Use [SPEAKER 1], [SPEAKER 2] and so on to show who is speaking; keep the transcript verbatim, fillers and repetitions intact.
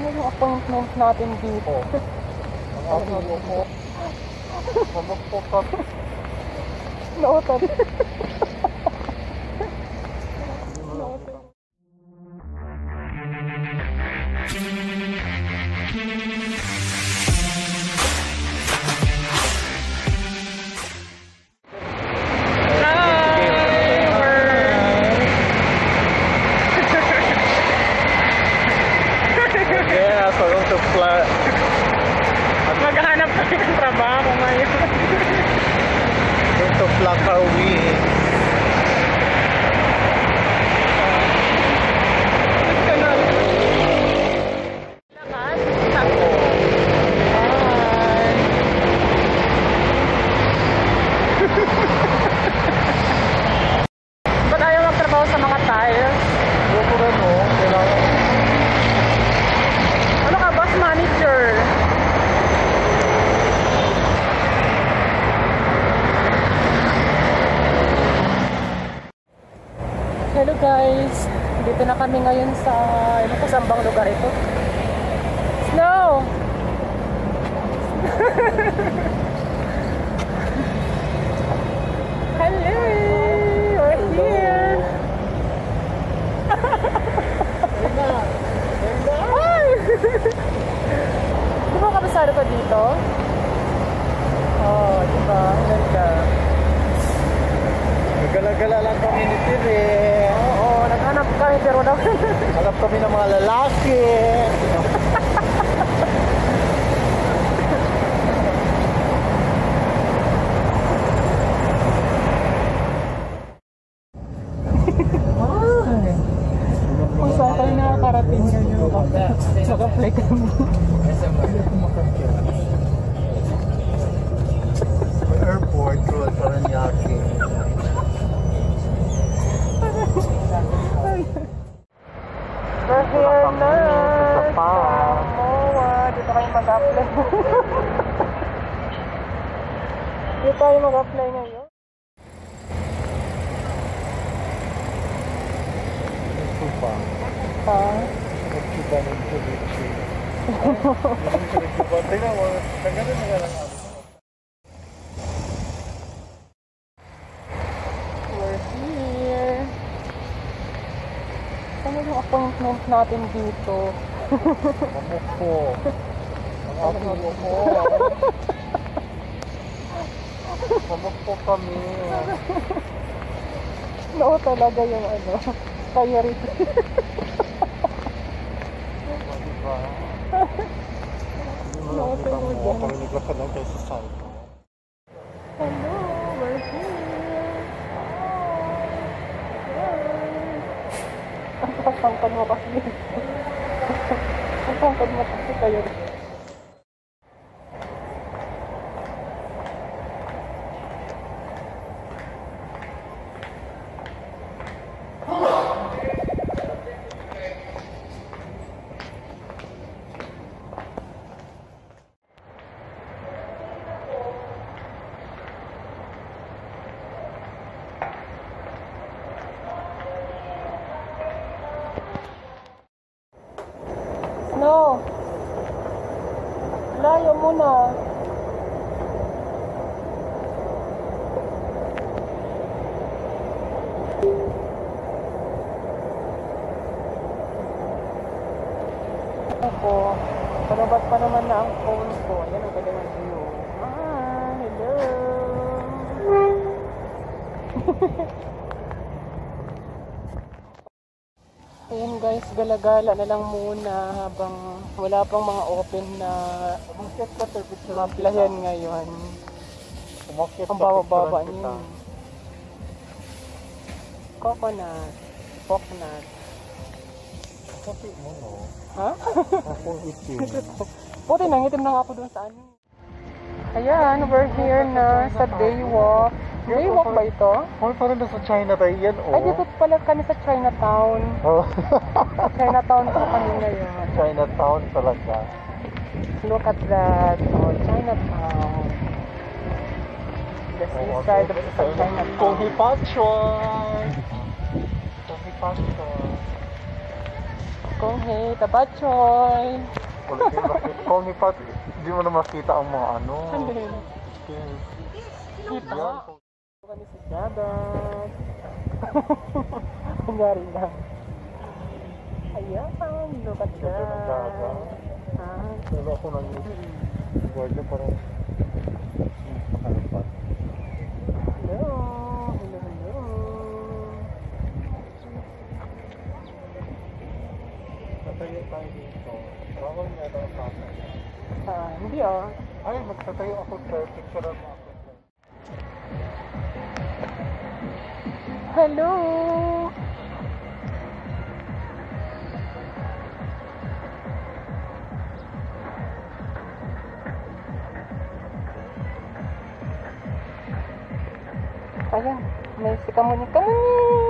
[SPEAKER 1] Ano yung appointment natin dito?
[SPEAKER 2] Ang ako po. Mamag po ka.
[SPEAKER 1] Noted.
[SPEAKER 2] Maghanap kami ng trabaho ngayon. Going to vlog our week. Gusto na. Lakas? Tako. Hi. Ba't ayaw magtrabaho sa mga tires? Buko rin o. Kailangan. Ano ka, bus manager?
[SPEAKER 1] Hello guys, dito na kami ngayon sa, ano pa, saan bang lugar ito? Snow! Hello! We're here! Hi! Di ba kabisado ka dito? Oh, di ba? Ganda.
[SPEAKER 2] Gala-gala lang kami ni Tire.
[SPEAKER 1] Oo, naghanap kami pero daw.
[SPEAKER 2] Hanap kami ng mga lalaki.
[SPEAKER 1] Kung saan tayo nakakarating ngayon, mag-apply kami.
[SPEAKER 2] Airport, Road Paranaque.
[SPEAKER 1] We're here na sa Moa. Dito kayo mag-apply. Dito tayo mag-apply ngayon.
[SPEAKER 2] Chupa.
[SPEAKER 1] Ha?
[SPEAKER 2] Chupa ng Chubichi. Chupa. Tingnan mo. Nagano na lang ako.
[SPEAKER 1] We're here. Ano yung appointment natin dito?
[SPEAKER 2] Mamok po. Ang ako po. Mamok po kami.
[SPEAKER 1] Oo talaga yung ano, priority.
[SPEAKER 2] Diba?
[SPEAKER 1] Oo talaga.
[SPEAKER 2] Parinig ka lang tayo sa side.
[SPEAKER 1] Hello, we're here. Ang pangkad mo kasi. Ang pangkad mo kasi kayo. No. Layo muna. Ako, palabas pa naman na ang phone ko. Ayan, ang ganda ng view. Ah, hello. Ayan guys, gala-gala na lang muna habang wala pang mga open na maplayan ngayon. Ang baba-baba niyo. Coconut. Coconut.
[SPEAKER 2] Kasi mo no?
[SPEAKER 1] Ha?
[SPEAKER 2] Ako itim.
[SPEAKER 1] Puti, nangitim na nga ako dun sa ano. Ayan, we're here na sa Daywalk. Daywalk ba ito?
[SPEAKER 2] Hoy, parang nasa China tayo yan, oh.
[SPEAKER 1] Ay, dito pala kami sa Chinatown.
[SPEAKER 2] Oh.
[SPEAKER 1] Sa Chinatown po kami ngayon.
[SPEAKER 2] Chinatown talaga.
[SPEAKER 1] Look at that. Oh, Chinatown. The seaside of the Chinatown.
[SPEAKER 2] Kongi Pachon! Kongi Pachon.
[SPEAKER 1] Kung hey, tabachoy.
[SPEAKER 2] Wala kayo makita. Call me Pat, hindi mo na makita ang mga ano.
[SPEAKER 1] Ano yun?
[SPEAKER 2] Skills.
[SPEAKER 1] Kita.
[SPEAKER 2] Yan.
[SPEAKER 1] Kami sa Jabat. Nangyari lang. Ayan, look at
[SPEAKER 2] Ganda ng
[SPEAKER 1] that.
[SPEAKER 2] dagat.
[SPEAKER 1] Ah,
[SPEAKER 2] Pero ako nang guardia parang makalipat.
[SPEAKER 1] hello. Hello, hello.
[SPEAKER 2] Tatayo tayo dito. Bawal nga daw sa akin.
[SPEAKER 1] Ah, hindi ah.
[SPEAKER 2] Ay, magtatayo ako sir. Picture mo ako sir.
[SPEAKER 1] Hello. Ayan, may si Kamuning Kamuning.